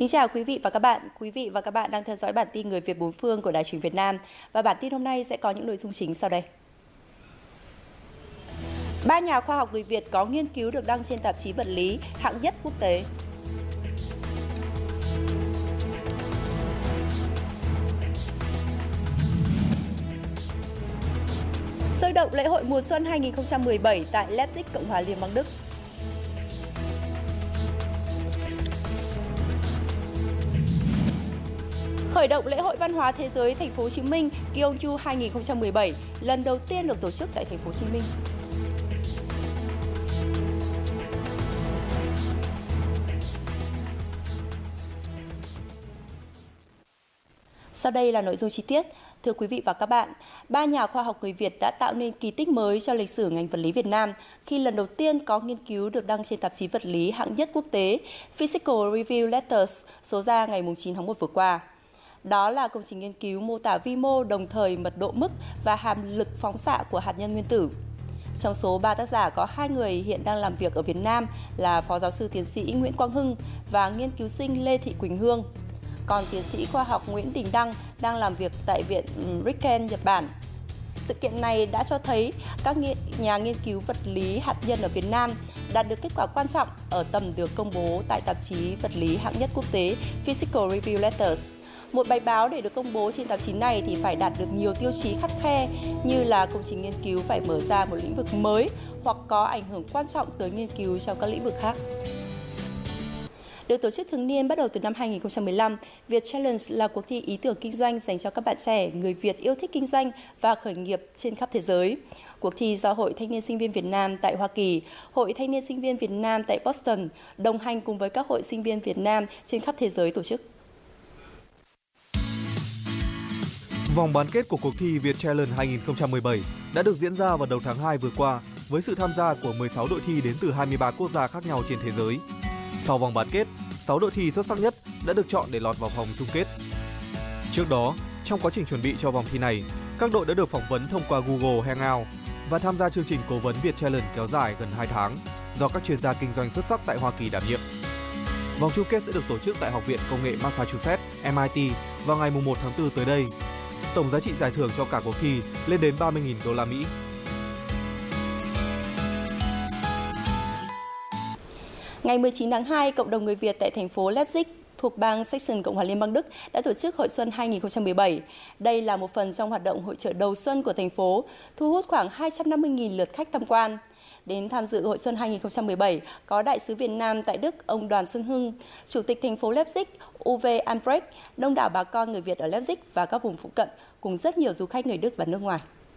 Kính chào quý vị và các bạn. Quý vị và các bạn đang theo dõi bản tin Người Việt bốn phương của Đài Truyền hình Việt Nam. Và bản tin hôm nay sẽ có những nội dung chính sau đây. 3 nhà khoa học người Việt có nghiên cứu được đăng trên tạp chí vật lý hạng nhất quốc tế. Sôi động lễ hội mùa xuân 2017 tại Leipzig, Cộng hòa Liên bang Đức. Khởi động lễ hội văn hóa thế giới Thành phố Hồ Chí Minh Gyeongju 2017 lần đầu tiên được tổ chức tại Thành phố Hồ Chí Minh. Sau đây là nội dung chi tiết. Thưa quý vị và các bạn, 3 nhà khoa học người Việt đã tạo nên kỳ tích mới cho lịch sử ngành vật lý Việt Nam khi lần đầu tiên có nghiên cứu được đăng trên tạp chí vật lý hạng nhất quốc tế Physical Review Letters số ra ngày 9 tháng 1 vừa qua. Đó là công trình nghiên cứu mô tả vi mô, đồng thời mật độ mức và hàm lực phóng xạ của hạt nhân nguyên tử. Trong số 3 tác giả có 2 người hiện đang làm việc ở Việt Nam là Phó giáo sư tiến sĩ Nguyễn Quang Hưng và nghiên cứu sinh Lê Thị Quỳnh Hương. Còn tiến sĩ khoa học Nguyễn Đình Đăng đang làm việc tại Viện Riken, Nhật Bản. Sự kiện này đã cho thấy các nhà nghiên cứu vật lý hạt nhân ở Việt Nam đạt được kết quả quan trọng ở tầm được công bố tại tạp chí vật lý hạng nhất quốc tế Physical Review Letters. Một bài báo để được công bố trên tạp chí này thì phải đạt được nhiều tiêu chí khắt khe như là công trình nghiên cứu phải mở ra một lĩnh vực mới hoặc có ảnh hưởng quan trọng tới nghiên cứu trong các lĩnh vực khác. Được tổ chức thường niên bắt đầu từ năm 2015, Việt Challenge là cuộc thi ý tưởng kinh doanh dành cho các bạn trẻ, người Việt yêu thích kinh doanh và khởi nghiệp trên khắp thế giới. Cuộc thi do Hội Thanh niên Sinh viên Việt Nam tại Hoa Kỳ, Hội Thanh niên Sinh viên Việt Nam tại Boston đồng hành cùng với các hội sinh viên Việt Nam trên khắp thế giới tổ chức. Vòng bán kết của cuộc thi Việt Challenge 2017 đã được diễn ra vào đầu tháng 2 vừa qua với sự tham gia của 16 đội thi đến từ 23 quốc gia khác nhau trên thế giới. Sau vòng bán kết, 6 đội thi xuất sắc nhất đã được chọn để lọt vào vòng chung kết. Trước đó, trong quá trình chuẩn bị cho vòng thi này, các đội đã được phỏng vấn thông qua Google Hangout và tham gia chương trình cố vấn Việt Challenge kéo dài gần 2 tháng do các chuyên gia kinh doanh xuất sắc tại Hoa Kỳ đảm nhiệm. Vòng chung kết sẽ được tổ chức tại Học viện Công nghệ Massachusetts MIT vào ngày 1 tháng 4 tới đây. Tổng giá trị giải thưởng cho cả cuộc thi lên đến 30.000 đô la Mỹ. Ngày 19 tháng 2, cộng đồng người Việt tại thành phố Leipzig thuộc bang Saxon, Cộng hòa Liên bang Đức đã tổ chức Hội Xuân 2017. Đây là một phần trong hoạt động hội chợ đầu xuân của thành phố, thu hút khoảng 250.000 lượt khách tham quan. Đến tham dự Hội Xuân 2017 có Đại sứ Việt Nam tại Đức ông Đoàn Xuân Hưng, Chủ tịch thành phố Leipzig Uwe Albrecht, đông đảo bà con người Việt ở Leipzig và các vùng phụ cận, cùng rất nhiều du khách người Đức và nước ngoài.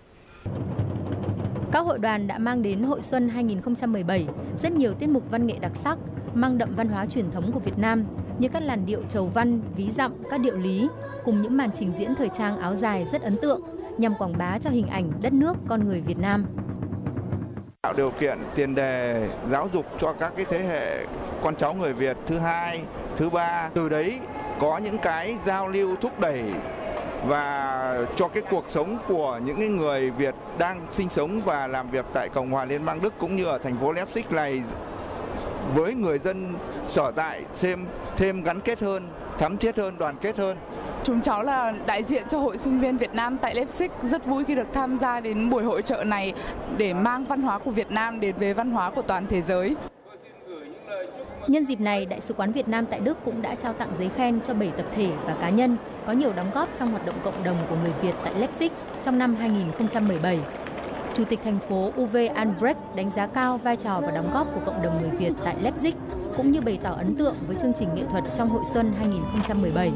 Các hội đoàn đã mang đến Hội Xuân 2017 rất nhiều tiết mục văn nghệ đặc sắc, mang đậm văn hóa truyền thống của Việt Nam như các làn điệu chầu văn, ví dặm, các điệu lý, cùng những màn trình diễn thời trang áo dài rất ấn tượng nhằm quảng bá cho hình ảnh đất nước con người Việt Nam. Tạo điều kiện tiền đề giáo dục cho các cái thế hệ con cháu người Việt thứ hai, thứ ba, từ đấy có những cái giao lưu thúc đẩy và cho cái cuộc sống của những người Việt đang sinh sống và làm việc tại Cộng hòa Liên bang Đức cũng như ở thành phố Leipzig này với người dân sở tại thêm gắn kết hơn, thắm thiết hơn, đoàn kết hơn. Chúng cháu là đại diện cho Hội Sinh viên Việt Nam tại Leipzig, rất vui khi được tham gia đến buổi hội chợ này để mang văn hóa của Việt Nam đến với văn hóa của toàn thế giới. Nhân dịp này, Đại sứ quán Việt Nam tại Đức cũng đã trao tặng giấy khen cho 7 tập thể và cá nhân có nhiều đóng góp trong hoạt động cộng đồng của người Việt tại Leipzig trong năm 2017. Chủ tịch thành phố Uwe Albrecht đánh giá cao vai trò và đóng góp của cộng đồng người Việt tại Leipzig, cũng như bày tỏ ấn tượng với chương trình nghệ thuật trong Hội Xuân 2017.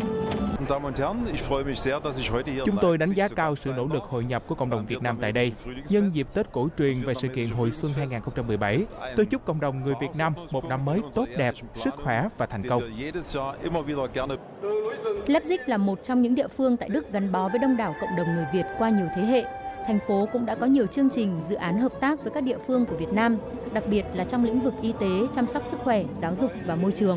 Chúng tôi đánh giá cao sự nỗ lực hội nhập của cộng đồng Việt Nam tại đây. Nhân dịp Tết cổ truyền và sự kiện Hội Xuân 2017, tôi chúc cộng đồng người Việt Nam một năm mới tốt đẹp, sức khỏe và thành công. Leipzig là một trong những địa phương tại Đức gắn bó với đông đảo cộng đồng người Việt qua nhiều thế hệ. Thành phố cũng đã có nhiều chương trình, dự án hợp tác với các địa phương của Việt Nam, đặc biệt là trong lĩnh vực y tế, chăm sóc sức khỏe, giáo dục và môi trường.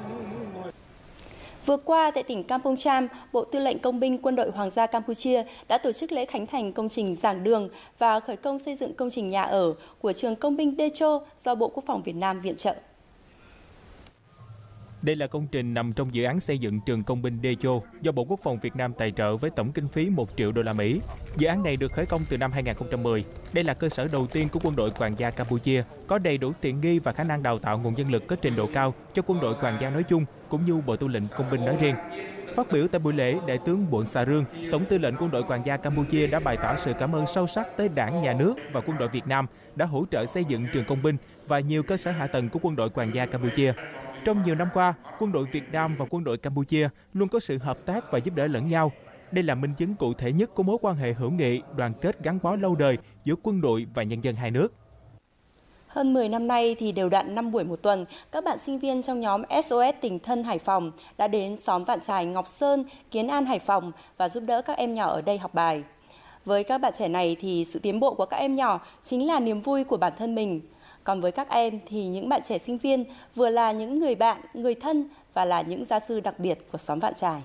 Vừa qua, tại tỉnh Kampong Cham, Bộ Tư lệnh Công binh Quân đội Hoàng gia Campuchia đã tổ chức lễ khánh thành công trình giảng đường và khởi công xây dựng công trình nhà ở của trường Công binh Decho do Bộ Quốc phòng Việt Nam viện trợ. Đây là công trình nằm trong dự án xây dựng trường công binh Decho do Bộ Quốc phòng Việt Nam tài trợ với tổng kinh phí 1 triệu đô la Mỹ. Dự án này được khởi công từ năm 2010. Đây là cơ sở đầu tiên của quân đội Hoàng gia Campuchia, có đầy đủ tiện nghi và khả năng đào tạo nguồn nhân lực có trình độ cao cho quân đội Hoàng gia nói chung, cũng như Bộ Tư lệnh Công binh nói riêng. Phát biểu tại buổi lễ, Đại tướng Boon Sa Rương, Tổng tư lệnh quân đội Hoàng gia Campuchia đã bày tỏ sự cảm ơn sâu sắc tới Đảng, Nhà nước và quân đội Việt Nam đã hỗ trợ xây dựng trường công binh và nhiều cơ sở hạ tầng của quân đội Hoàng gia Campuchia. Trong nhiều năm qua, quân đội Việt Nam và quân đội Campuchia luôn có sự hợp tác và giúp đỡ lẫn nhau. Đây là minh chứng cụ thể nhất của mối quan hệ hữu nghị, đoàn kết gắn bó lâu đời giữa quân đội và nhân dân hai nước. Hơn 10 năm nay thì đều đặn 5 buổi một tuần, các bạn sinh viên trong nhóm SOS Tình Thân Hải Phòng đã đến xóm Vạn Trài, Ngọc Sơn, Kiến An, Hải Phòng và giúp đỡ các em nhỏ ở đây học bài. Với các bạn trẻ này thì sự tiến bộ của các em nhỏ chính là niềm vui của bản thân mình. Còn với các em thì những bạn trẻ sinh viên vừa là những người bạn, người thân và là những gia sư đặc biệt của xóm Vạn Trài.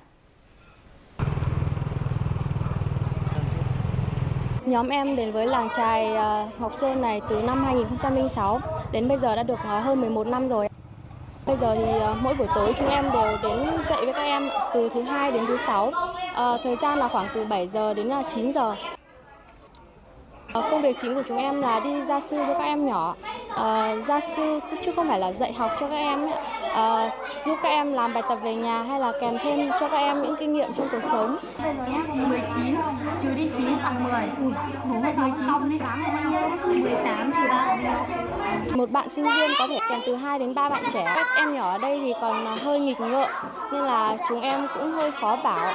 Nhóm em đến với làng chài Ngọc Sơn này từ năm 2006, đến bây giờ đã được hơn 11 năm rồi. Bây giờ thì mỗi buổi tối chúng em đều đến dạy với các em từ thứ 2 đến thứ 6. Thời gian là khoảng từ 7 giờ đến 9 giờ. Công việc chính của chúng em là đi gia sư cho các em nhỏ, gia sư chứ không phải là dạy học cho các em, giúp các em làm bài tập về nhà hay là kèm thêm cho các em những kinh nghiệm trong cuộc sống. Bây giờ nhé, 19 trừ đi 9 bằng 10. Bố 19 trừ đi 8 bao nhiêu? 18 trừ 3 Một bạn sinh viên có thể kèm từ 2 đến 3 bạn trẻ. Các em nhỏ ở đây thì còn hơi nghịch ngợm nên là chúng em cũng hơi khó bảo.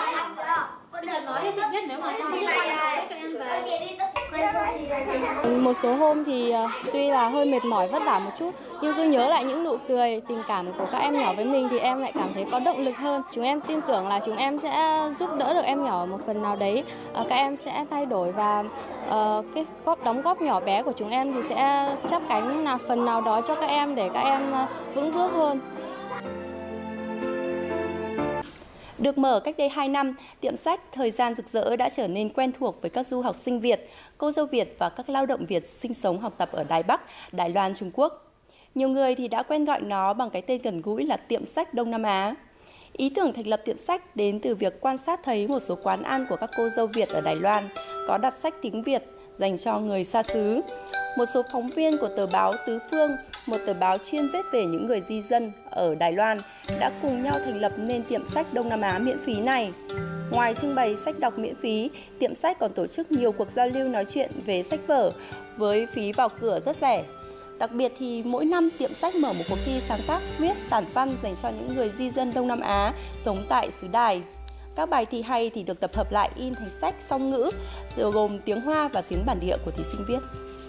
Một số hôm thì tuy là hơi mệt mỏi vất vả một chút, nhưng cứ nhớ lại những nụ cười, tình cảm của các em nhỏ với mình thì em lại cảm thấy có động lực hơn. Chúng em tin tưởng là chúng em sẽ giúp đỡ được em nhỏ một phần nào đấy. Các em sẽ thay đổi và cái đóng góp nhỏ bé của chúng em thì sẽ chắp cánh phần nào đó cho các em để các em vững bước hơn. Được mở cách đây 2 năm, tiệm sách Thời gian rực rỡ đã trở nên quen thuộc với các du học sinh Việt, cô dâu Việt và các lao động Việt sinh sống học tập ở Đài Bắc, Đài Loan, Trung Quốc. Nhiều người thì đã quen gọi nó bằng cái tên gần gũi là tiệm sách Đông Nam Á. Ý tưởng thành lập tiệm sách đến từ việc quan sát thấy một số quán ăn của các cô dâu Việt ở Đài Loan có đặt sách tiếng Việt dành cho người xa xứ. Một số phóng viên của tờ báo Tứ Phương, một tờ báo chuyên viết về những người di dân ở Đài Loan, đã cùng nhau thành lập nên tiệm sách Đông Nam Á miễn phí này. Ngoài trưng bày sách đọc miễn phí, tiệm sách còn tổ chức nhiều cuộc giao lưu nói chuyện về sách vở với phí vào cửa rất rẻ. Đặc biệt thì mỗi năm tiệm sách mở một cuộc thi sáng tác viết tản văn dành cho những người di dân Đông Nam Á sống tại xứ Đài. Các bài thi hay thì được tập hợp lại in thành sách song ngữ, gồm tiếng Hoa và tiếng bản địa của thí sinh viết.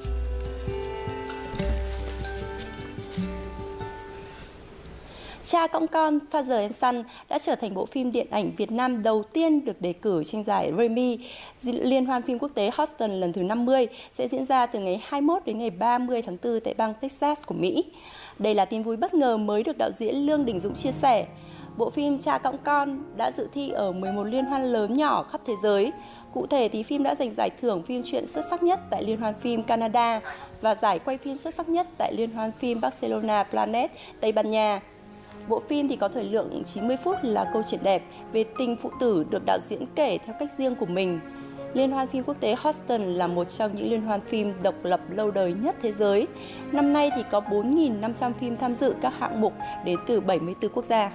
Cha cõng con Father and Son đã trở thành bộ phim điện ảnh Việt Nam đầu tiên được đề cử tranh giải Grammy. Liên hoan phim quốc tế Houston lần thứ 50 sẽ diễn ra từ ngày 21 đến ngày 30 tháng 4 tại bang Texas của Mỹ. Đây là tin vui bất ngờ mới được đạo diễn Lương Đình Dũng chia sẻ. Bộ phim Cha cõng con đã dự thi ở 11 liên hoan lớn nhỏ khắp thế giới. Cụ thể thì phim đã giành giải thưởng phim truyện xuất sắc nhất tại Liên hoan phim Canada và giải quay phim xuất sắc nhất tại Liên hoan phim Barcelona Planet, Tây Ban Nha. Bộ phim thì có thời lượng 90 phút là câu chuyện đẹp về tình phụ tử được đạo diễn kể theo cách riêng của mình. Liên hoan phim quốc tế Houston là một trong những liên hoan phim độc lập lâu đời nhất thế giới. Năm nay thì có 4.500 phim tham dự các hạng mục đến từ 74 quốc gia.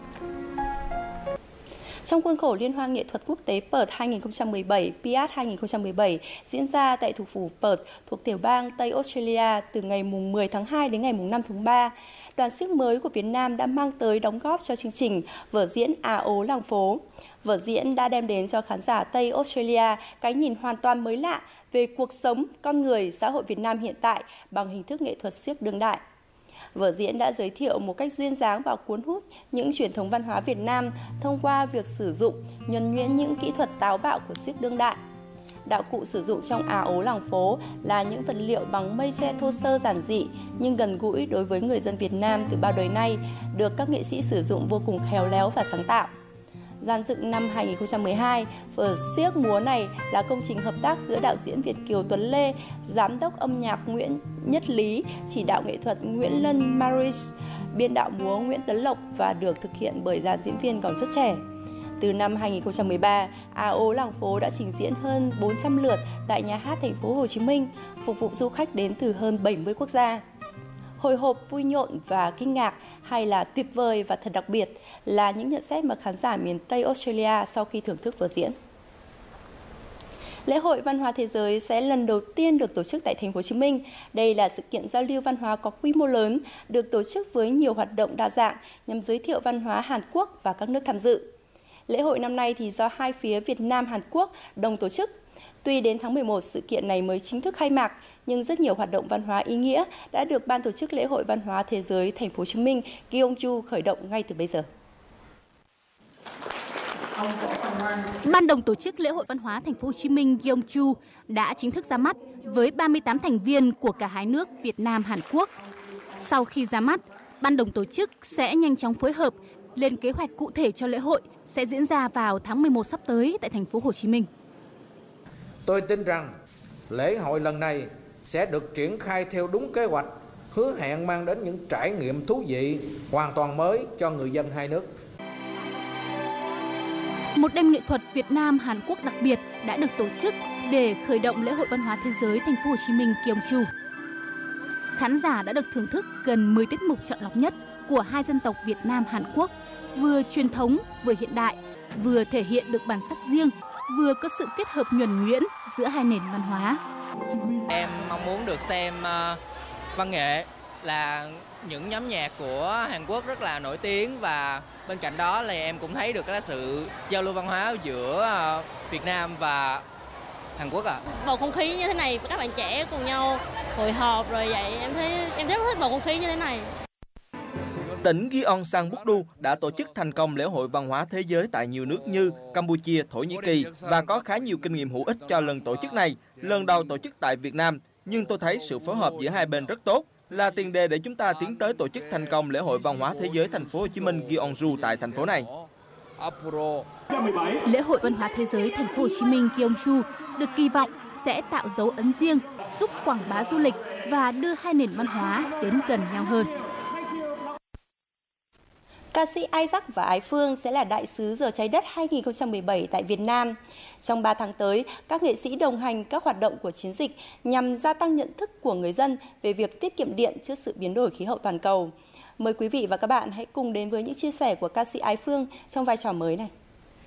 Trong khuôn khổ Liên hoan nghệ thuật quốc tế Perth 2017, PIAT 2017 diễn ra tại thủ phủ Perth thuộc tiểu bang Tây Australia từ ngày 10 tháng 2 đến ngày 5 tháng 3, đoàn xiếc mới của Việt Nam đã mang tới đóng góp cho chương trình vở diễn Á ố làng phố. Vở diễn đã đem đến cho khán giả Tây Australia cái nhìn hoàn toàn mới lạ về cuộc sống, con người, xã hội Việt Nam hiện tại bằng hình thức nghệ thuật xiếc đương đại. Vở diễn đã giới thiệu một cách duyên dáng và cuốn hút những truyền thống văn hóa Việt Nam thông qua việc sử dụng nhuần nhuyễn những kỹ thuật táo bạo của xiếc đương đại. Đạo cụ sử dụng trong Á ố làng phố là những vật liệu bằng mây tre thô sơ giản dị nhưng gần gũi đối với người dân Việt Nam từ bao đời nay, được các nghệ sĩ sử dụng vô cùng khéo léo và sáng tạo. Gian dựng năm 2012, vở xiếc múa này là công trình hợp tác giữa đạo diễn Việt kiều Tuấn Lê, giám đốc âm nhạc Nguyễn Nhất Lý, chỉ đạo nghệ thuật Nguyễn Lân Maris, biên đạo múa Nguyễn Tấn Lộc và được thực hiện bởi dàn diễn viên còn rất trẻ. Từ năm 2013, AO Làng Phố đã trình diễn hơn 400 lượt tại Nhà hát Thành phố Hồ Chí Minh, phục vụ du khách đến từ hơn 70 quốc gia. Hồi hộp, vui nhộn và kinh ngạc hay là tuyệt vời và thật đặc biệt là những nhận xét mà khán giả miền Tây Australia sau khi thưởng thức vở diễn. Lễ hội văn hóa thế giới sẽ lần đầu tiên được tổ chức tại Thành phố Hồ Chí Minh. Đây là sự kiện giao lưu văn hóa có quy mô lớn, được tổ chức với nhiều hoạt động đa dạng nhằm giới thiệu văn hóa Hàn Quốc và các nước tham dự. Lễ hội năm nay thì do hai phía Việt Nam, Hàn Quốc đồng tổ chức. Tuy đến tháng 11 sự kiện này mới chính thức khai mạc, nhưng rất nhiều hoạt động văn hóa ý nghĩa đã được Ban tổ chức Lễ hội Văn hóa Thế giới Thành phố Hồ Chí Minh Gyeongju khởi động ngay từ bây giờ. Ban đồng tổ chức Lễ hội Văn hóa Thành phố Hồ Chí Minh Gyeongju đã chính thức ra mắt với 38 thành viên của cả hai nước Việt Nam, Hàn Quốc. Sau khi ra mắt, ban đồng tổ chức sẽ nhanh chóng phối hợp lên kế hoạch cụ thể cho lễ hội sẽ diễn ra vào tháng 11 sắp tới tại Thành phố Hồ Chí Minh. Tôi tin rằng lễ hội lần này sẽ được triển khai theo đúng kế hoạch, hứa hẹn mang đến những trải nghiệm thú vị, hoàn toàn mới cho người dân hai nước. Một đêm nghệ thuật Việt Nam Hàn Quốc đặc biệt đã được tổ chức để khởi động lễ hội văn hóa thế giới Thành phố Hồ Chí Minh Gyeongju. Khán giả đã được thưởng thức gần 10 tiết mục chọn lọc nhất của hai dân tộc Việt Nam Hàn Quốc, vừa truyền thống vừa hiện đại, vừa thể hiện được bản sắc riêng, vừa có sự kết hợp nhuần nhuyễn giữa hai nền văn hóa. Em mong muốn được xem văn nghệ là những nhóm nhạc của Hàn Quốc rất là nổi tiếng, và bên cạnh đó là em cũng thấy được cái sự giao lưu văn hóa giữa Việt Nam và Hàn Quốc ạ. Bầu không khí như thế này, các bạn trẻ cùng nhau hội họp rồi vậy, em rất thích bầu không khí như thế này. Tỉnh Gyeongsang-buk-do đã tổ chức thành công lễ hội văn hóa thế giới tại nhiều nước như Campuchia, Thổ Nhĩ Kỳ và có khá nhiều kinh nghiệm hữu ích cho lần tổ chức này, lần đầu tổ chức tại Việt Nam. Nhưng tôi thấy sự phối hợp giữa hai bên rất tốt, là tiền đề để chúng ta tiến tới tổ chức thành công lễ hội văn hóa thế giới Thành phố Hồ Chí Minh Gyeongju tại thành phố này. Lễ hội văn hóa thế giới Thành phố Hồ Chí Minh Gyeongju được kỳ vọng sẽ tạo dấu ấn riêng, giúp quảng bá du lịch và đưa hai nền văn hóa đến gần nhau hơn. Ca sĩ Isaac và Ái Phương sẽ là đại sứ Giờ Trái Đất 2017 tại Việt Nam. Trong 3 tháng tới, các nghệ sĩ đồng hành các hoạt động của chiến dịch nhằm gia tăng nhận thức của người dân về việc tiết kiệm điện trước sự biến đổi khí hậu toàn cầu. Mời quý vị và các bạn hãy cùng đến với những chia sẻ của ca sĩ Ái Phương trong vai trò mới này.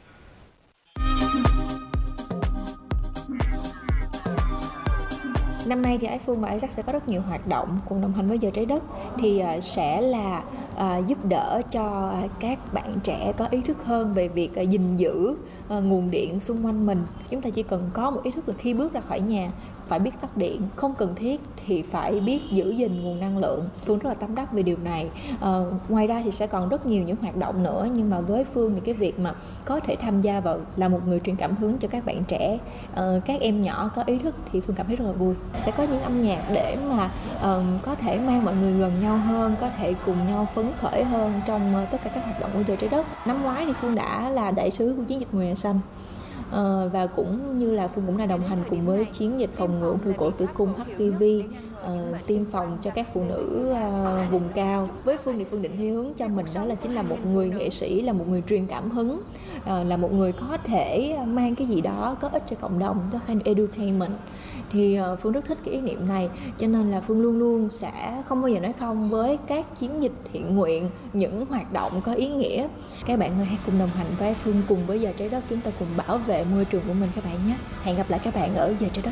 Năm nay thì Ái Phương và Isaac sẽ có rất nhiều hoạt động cùng đồng hành với Giờ Trái Đất, thì sẽ là giúp đỡ cho các bạn trẻ có ý thức hơn về việc gìn giữ nguồn điện xung quanh mình. Chúng ta chỉ cần có một ý thức là khi bước ra khỏi nhà phải biết tắt điện, không cần thiết thì phải biết giữ gìn nguồn năng lượng. Phương rất là tâm đắc về điều này. Ngoài ra thì sẽ còn rất nhiều những hoạt động nữa, nhưng mà với Phương thì cái việc mà có thể tham gia vào là một người truyền cảm hứng cho các bạn trẻ, các em nhỏ có ý thức thì Phương cảm thấy rất là vui. Sẽ có những âm nhạc để mà có thể mang mọi người gần nhau hơn, có thể cùng nhau phấn khởi hơn trong tất cả các hoạt động của Giờ Trái Đất. Năm ngoái thì Phương đã là đại sứ của chiến dịch Mùa Hè Xanh. Và cũng như là Phương cũng đã đồng hành cùng với chiến dịch phòng ngừa ung thư cổ tử cung HPV, tiêm phòng cho các phụ nữ vùng cao. Với Phương thì Phương định theo hướng cho mình đó là chính là một người nghệ sĩ, là một người truyền cảm hứng, là một người có thể mang cái gì đó có ích cho cộng đồng, cho kind of edutainment. Thì Phương rất thích cái ý niệm này, cho nên là Phương luôn luôn sẽ không bao giờ nói không với các chiến dịch thiện nguyện, những hoạt động có ý nghĩa. Các bạn ơi, hãy cùng đồng hành với Phương, cùng với Giờ Trái Đất, chúng ta cùng bảo vệ môi trường của mình các bạn nhé. Hẹn gặp lại các bạn ở Giờ Trái Đất.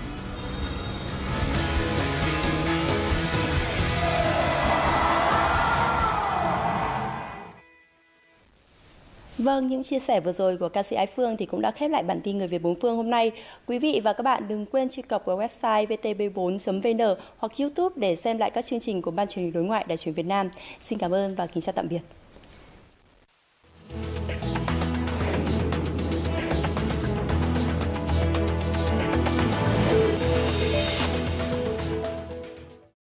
Vâng, những chia sẻ vừa rồi của ca sĩ Ái Phương thì cũng đã khép lại bản tin Người Việt bốn phương hôm nay. Quý vị và các bạn đừng quên truy cập vào website vtv4.vn hoặc YouTube để xem lại các chương trình của Ban Truyền hình Đối ngoại Đài Truyền hình Việt Nam. Xin cảm ơn và kính chào tạm biệt.